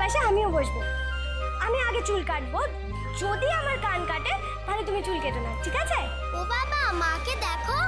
পাশে আমিও বসবো। আমি আগে চুল কাটবো, যদি আমার কান কাটে তাহলে তুমি চুল কেটে না, ঠিক আছে? ও বাবা, মাকে দেখো।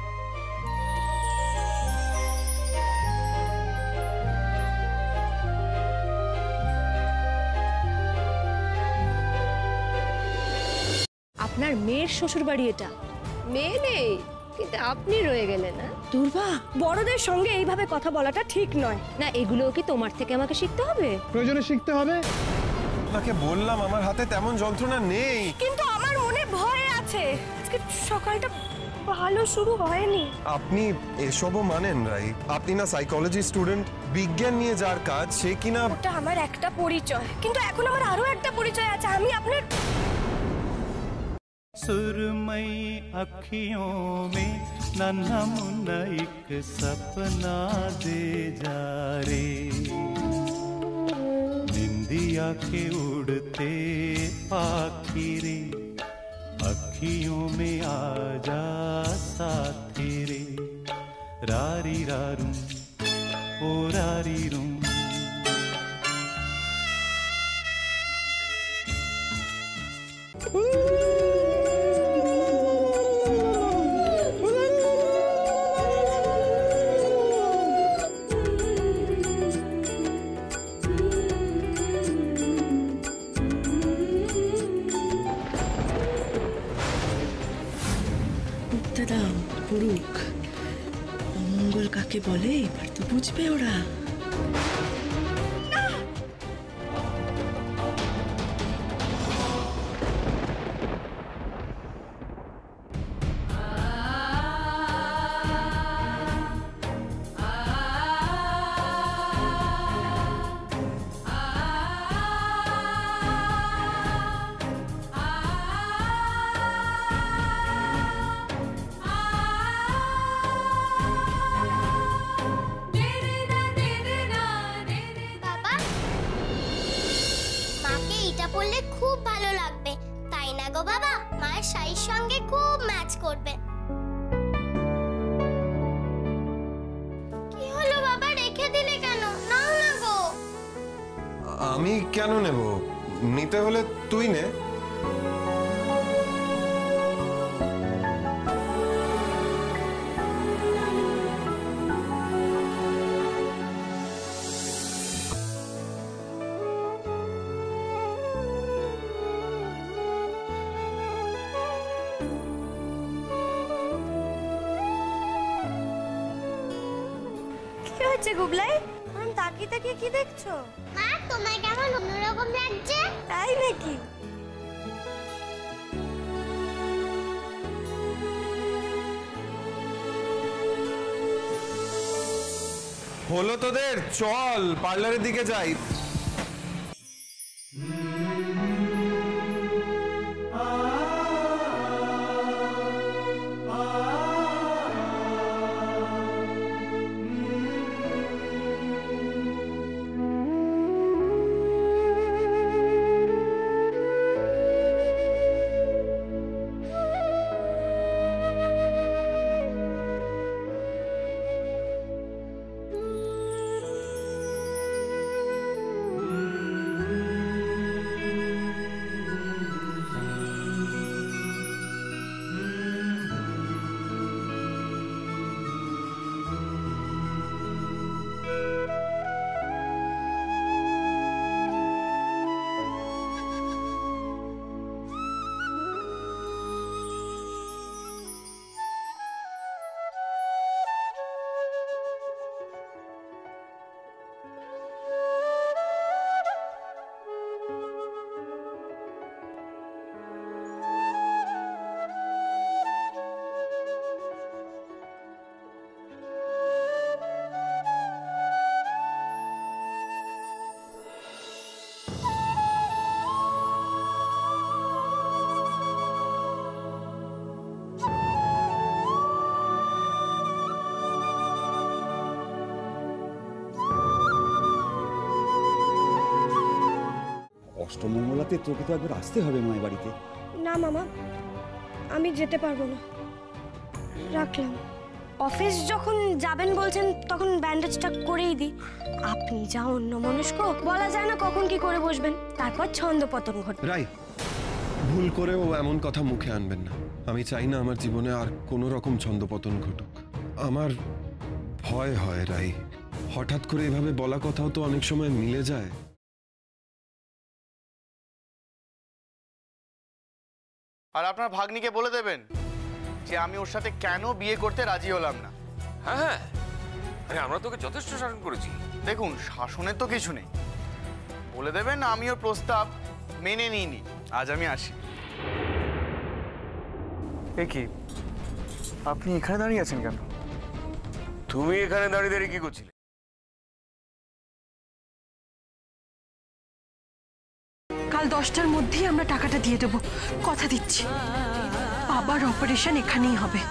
আপনার মেয়ের শ্বশুর বাড়ি এটা। মেয়ে নেই, কিন্তু আপনি রয়ে গেলেন না। দুর্বা, বড়দের সঙ্গে এইভাবে কথা বলাটা ঠিক নয়। না, এগুলো কি তোমার থেকে আমাকে শিখতে হবে? প্রয়োজনে শিখতে হবে। আপনাকে বললাম আমার হাতে তেমন যন্ত্রণা নেই, কিন্তু আমার মনে ভয় আছে। আজকে সকালটা ভালো শুরু হয়নি। আপনি এসবও মানেন রাই? আপনি না সাইকোলজি স্টুডেন্ট, বিজ্ঞান নিয়ে যার কাজ সে কিনা। ওটা আমার একটা পরিচয়, কিন্তু এখন আমার আরো একটা পরিচয় আছে। আমি আপনার सुरमई अखियों में नन्हा मुन्ना एक सपना दे जा रे, निंदिया के उड़ते पाखी रे, अखियों में आ जा साथी रे, रारी रारूं ओ रारी रूं। পুরুক অমঙ্গল কাকে বলে এবার তো বুঝবে ওরা। খুব ভালো লাগবে, তাই না গো বাবা? মায়ের শাড়ির সঙ্গে খুব ম্যাচ করবে। কি হলো বাবা, রেখে দিলে কেন? নাও না গো। আমি কেন নেব? নিতে হলে তুই নে। গুবলাই, তাকিয়ে তাকিয়ে কি দেখছো? মা, তোমায় কেমন অন্যরকম লাগছে। তাই নাকি? হলো তোদের, চল পার্লারের দিকে যাই। অষ্টমঙ্গলাতে তোকে তো একবার আসতে হবে মায়ের বাড়িতে। না মামা, আমি যেতে পারবো না, রাখলাম। অফিস যখন যাবেন বলছেন তখন ব্যান্ডেজটা করেই দিই। আপনি যা অন্যমনস্ক, বলা যায় না কখন কি করে বসবেন, তারপর ছন্দপতন ঘটবে। রাই, ভুল করেও এমন কথা মুখে আনবেন না। আমি চাই না আমার জীবনে আর কোনো রকম ছন্দপতন ঘটুক। আমার ভয় হয় রাই, হঠাৎ করে এভাবে বলা কথাও তো অনেক সময় মিলে যায়। আর আপনার ভাগ্নিকে বলে দেবেন যে আমি ওর সাথে কেন বিয়ে করতে রাজি হলাম না। হ্যাঁ হ্যাঁ, আরে আমরা তোকে যথেষ্ট শাসন করেছি। দেখুন, শাসনের তো কিছু নেই, বলে দেবেন আমি ওর প্রস্তাব মেনে নিইনি। আজ আমি আসি। এ কি, আপনি এখানে দাঁড়িয়ে আছেন কেন? তুমি এখানে দাঁড়িয়ে দাঁড়িয়ে কি করছিলে? কাল 10টার মধ্যেই আমরা টাকাটা দিয়ে দেবো, কথা দিচ্ছি। আবার অপারেশন এখানেই হবে।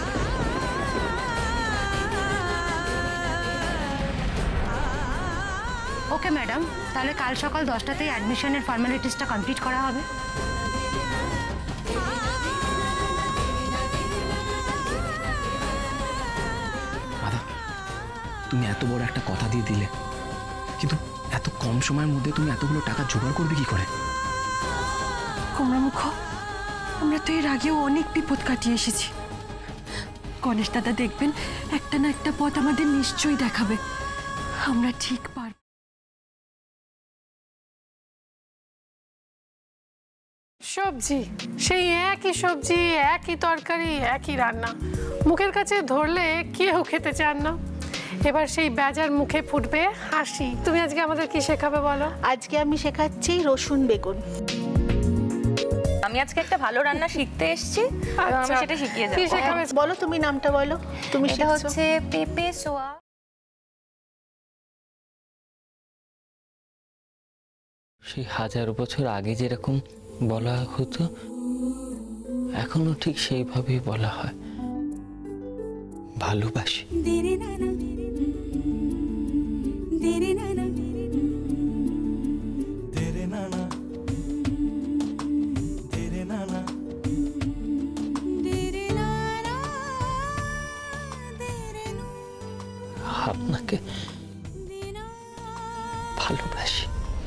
ওকে ম্যাডাম, তাহলে কাল সকাল 10টাতেই অ্যাডমিশনের ফর্মালিটিসটা কমপ্লিট করা হবে। দাদা, তুমি এত বড় একটা কথা দিয়ে দিলে, কিন্তু এত কম সময়ের মধ্যে তুমি এতগুলো টাকা জোগাড় করবে কি করে? কুমড়ামুখ, আমরা তো এর আগেও অনেক বিপদ কাটিয়ে এসেছি। গণেশ দাদা দেখবেন একটা না একটা পথ আমাদের নিশ্চয়ই দেখাবে। আমরা ঠিক পারব। সবজি, সেই একই সবজি, একই তরকারি, একই রান্না, মুখের কাছে ধরলে কেউ খেতে চান না। এবার সেই বেজার মুখে ফুটবে হাসি। তুমি আজকে আমাদের কি শেখাবে বলো? আজকে আমি শেখাচ্ছি রসুন বেগুন। আমি আজকে একটা ভালো রান্না শিখতে এসেছি, আমি সেটা শিখিয়ে দেব। কি শেখাবে বলো, তুমি নামটা বলো। তুমি এটা হচ্ছে পেঁপে সোয়া। সেই 1000 বছর আগে যেরকম বলা হতো, এখনো ঠিক সেইভাবেই বলা হয়, ভালোবাসি। আপনাকে ভালোবাসি।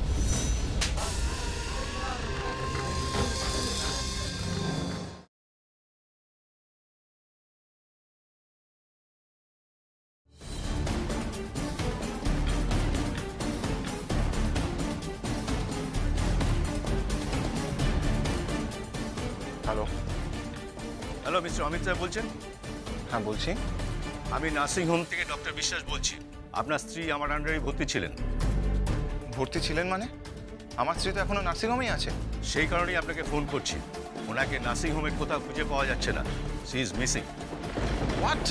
Hello hello, mister Amit sir বলছেন? হ্যাঁ বলছি। আমি নার্সিং হোম থেকে ডক্টর বিশ্বাস বলছি। আপনার স্ত্রী আমার আন্ডারে ভর্তি ছিলেন। ভর্তি ছিলেন মানে? আমার স্ত্রী তো এখনো নার্সিং হোমেই আছে। সেই কারণেই আপনাকে ফোন করছি। ওনাকে নার্সিং হোমে কোথাও খুঁজে পাওয়া যাচ্ছে না। She is missing. হোয়াট?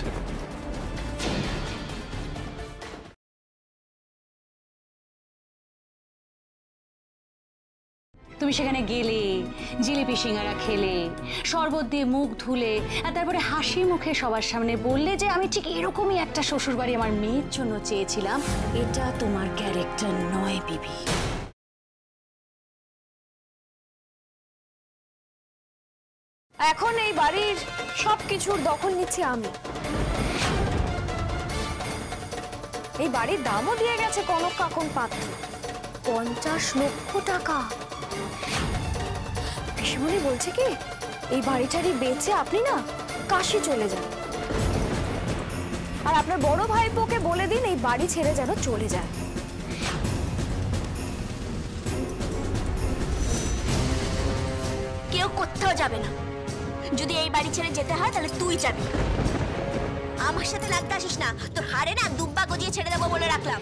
তুমি সেখানে গেলে, জিলিপি সিঙ্গারা খেলে, শরবত দিয়ে মুখ ধুলে, আর তারপরে হাসি মুখে সবার সামনে বললে যে আমি ঠিক এরকমই একটা শ্বশুরবাড়ি আমার মেয়ের জন্য চেয়েছিলাম। এটা তোমার ক্যারেক্টার নয় বিবি। এখন এই বাড়ির সবকিছুর দখল নিচ্ছি আমি। এই বাড়ির দামও দিয়ে গেছে কনক কাকন পাত্র, 50 লক্ষ টাকা। পিসিমণি বলছে কি, এই বাড়িটারি বেচে আপনি না কাশি চলে যান, আর আপনার বড় ভাইপোকে বলে দিন এই বাড়ি ছেড়ে যেন চলে যায়। কেউ কোথাও যাবে না। যদি এই বাড়ি ছেড়ে যেতে হয় তাহলে তুই যাবি। আমার সাথে লাগতে আসিস না, তোর হাড়ে না দুব্বা গজিয়ে ছেড়ে দেবো বলে রাখলাম।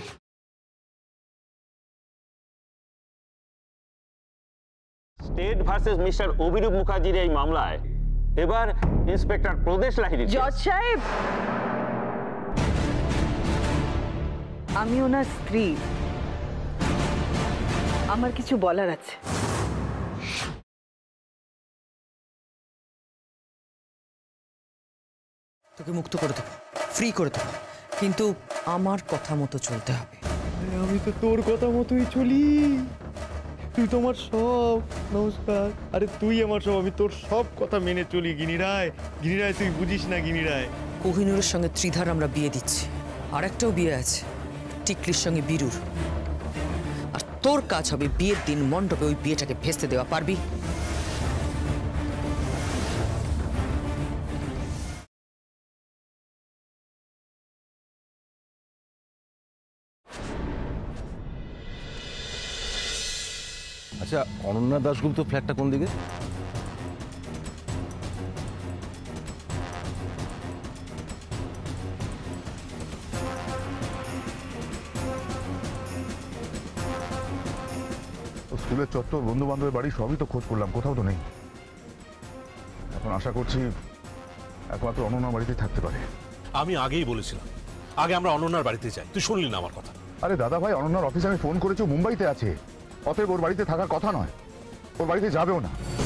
স্টেট ভার্সেস মিস্টার অভিরূপ মুখার্জির এই মামলায় এবার ইন্সপেক্টর প্রদেশ লাহিড়ী। জজ সাহেব, আমি ওনার স্ত্রী, আমার কিছু বলার আছে। তোকে মুক্ত করে দেবো, ফ্রি করে দেবো, কিন্তু আমার কথা মতো চলতে হবে। আমি তো তোর কথা মতোই চলি, তুই তো আমার সব। নমস্কার। আরে তুই আমার সব, আমি তোর সব কথা মেনে চলি। গিনি রায়, তুই বুঝিস না গিনি রায়। কোহিনুরের সঙ্গে ত্রিধার আমরা বিয়ে দিচ্ছি, আর একটাও বিয়ে আছে টিকলির সঙ্গে বীরুর। আর তোর কাজ হবে বিয়ের দিন মণ্ডপে ওই বিয়েটাকে ভেস্তে দেওয়া। পারবি? আচ্ছা, অনন্যা দাশগুপ্ত ফ্ল্যাটটা কোন দিকে? স্কুলের চত্বর, বন্ধু বান্ধবের বাড়ি সবই তো খোঁজ করলাম, কোথাও তো নেই। এখন আশা করছি একমাত্র অনন্যার বাড়িতেই থাকতে পারে। আমি আগেই বলেছিলাম, আগে আমরা অনন্যার বাড়িতে যাই। তুই শুনলি না আমার কথা? আরে দাদা ভাই, অনন্যার অফিসে আমি ফোন করেছি, মুম্বাইতে আছে। অতএব ওর বাড়িতে থাকার কথা নয়, ওর বাড়িতে যাবেও না।